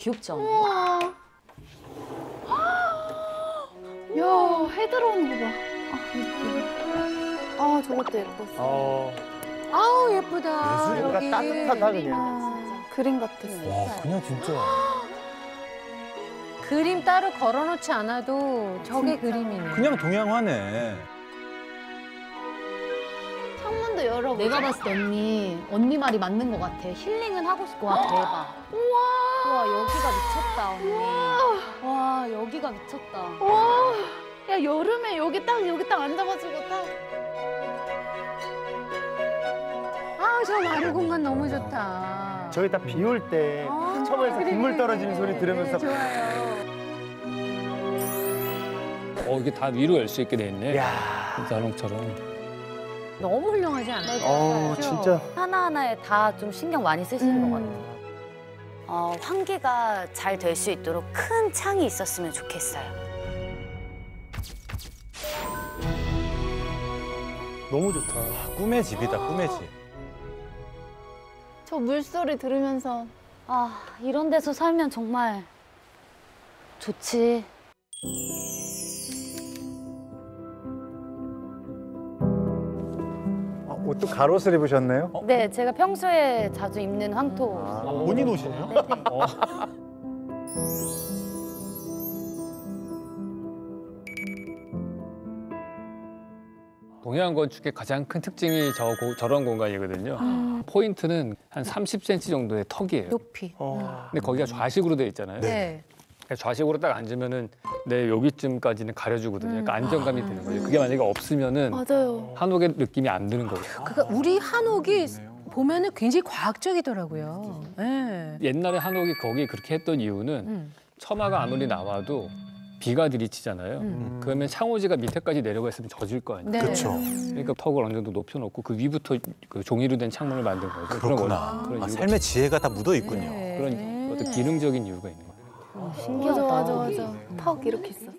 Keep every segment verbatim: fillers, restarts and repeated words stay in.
귀엽지 않아? 우와. 야, 해 들어오는 거 봐. 아, 예뻐. 아, 저것도 예뻤어. 어, 아우 예쁘다. 예술인가 여기. 따뜻하다 그냥. 아, 그림 같았어. 와, 그냥 진짜. 그림 따로 걸어놓지 않아도 저게 그림이네. 그냥 동양화네. 창문도 열어보자. 내가 봤을 때 언니, 언니 말이 맞는 것 같아. 힐링은 하고 싶고, 와, 대박. 우와. 와, 여기가 미쳤다, 언니. 와, 여기가 미쳤다. 와. 야, 여름에 여기 딱, 여기 딱 앉아가지고 딱. 아, 저 마루 공간 너무 좋다. 저기 딱 비 올 때 아, 처음에서 그래, 빗물 그래, 떨어지는 그래. 소리 들으면서 네, 좋아요. 어, 이게 다 위로 열 수 있게 돼 있네. 야, 자동처럼. 너무 훌륭하지 않아요? 어, 진짜. 하나하나에 다 좀 신경 많이 쓰시는 음. 것 같아요. 어, 환기가 잘 될 수 있도록 큰 창이 있었으면 좋겠어요. 너무 좋다. 꿈의 집이다, 꿈의 집. 저 물소리 들으면서. 아, 이런 데서 살면 정말 좋지. 어, 옷도 갑옷을 입으셨네요? 네, 제가 평소에 자주 입는 황토. 아, 본인 옷이네요? 네네. 어. 동해안 건축의 가장 큰 특징이 저 고, 저런 공간이거든요. 포인트는 한 삼십 센티미터 정도의 턱이에요. 높이. 어. 근데 거기가 좌식으로 돼 있잖아요. 네. 좌식으로 딱 앉으면은 내 여기쯤까지는 가려주거든요. 그러니까 안정감이 드는 거예요. 그게 만약에 없으면은 맞아요. 한옥의 느낌이 안 드는 거예요. 그러니까 우리 한옥이 보면은 굉장히 과학적이더라고요. 네. 옛날에 한옥이 거기 그렇게 했던 이유는 음. 처마가 아무리 나와도 비가 들이치잖아요. 음. 그러면 창호지가 밑에까지 내려가 있으면 젖을 거 아니에요. 네. 그렇죠. 그러니까 턱을 어느 정도 높여놓고 그 위부터 그 종이로 된 창문을 만든 거죠. 그렇구나. 그런, 아, 이유가, 삶의 지혜가 다 묻어 있군요. 네. 그런 어떤 기능적인 이유가 있는 거예요. 맞아, 맞아, 맞아. 턱 이렇게 있어.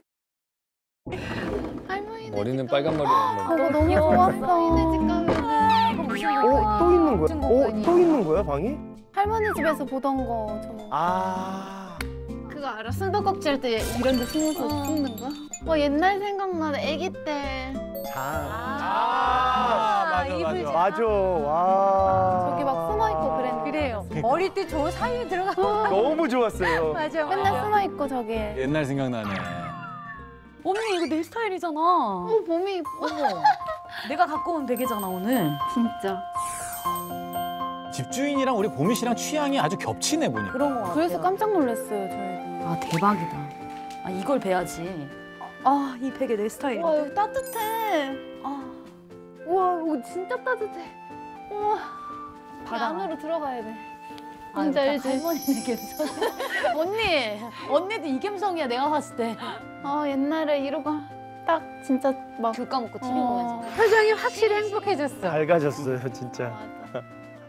할머니네 머리는 집 빨간 머리 가면- 한 어, 너무 좋았어. 할머니네 집 가면은. 어, 또 있는 거야? 무슨 어, 공간이야? 또 있는 거야, 방이? 할머니 집에서 보던 거 저. 아. 그거 알아? 숨바꼭질 때 이런 데 숨어서 숨는 거? 와, 옛날 생각나. 아기 때. 자. 아, 맞아, 맞아. 맞아. 와. 저기 막 숨어있고 그랬는데. 그래요. 어릴 때 저 사이에 들어가. 너무 좋았어요. 맞아. 맨날 숨어있고 저기. 옛날 생각나네. 언니, 이거 내 스타일이잖아. 어, 봄이 이뻐. 내가 갖고 온 베개잖아, 오늘. 진짜. 집주인이랑 우리 보미 씨랑 취향이 아주 겹치네, 보니까. 그런 거 같아요. 그래서 깜짝 놀랐어요, 저희도. 아, 대박이다. 아, 이걸 베야지. 아, 이 베개 내 스타일인데. 와, 여기 따뜻해. 아, 우와, 여기 진짜 따뜻해. 우와. 이 바다. 안으로 들어가야 돼. 아, 뭔지 이거 딱 알지? 할머니네 감성. 언니, 언니도 이 감성이야, 내가 봤을 때. 아, 옛날에 이러고 딱 진짜 막. 귤 까먹고 티비 어. 보면서. 표정이 확실히 행복해졌어. 밝아졌어요, 진짜. 맞아.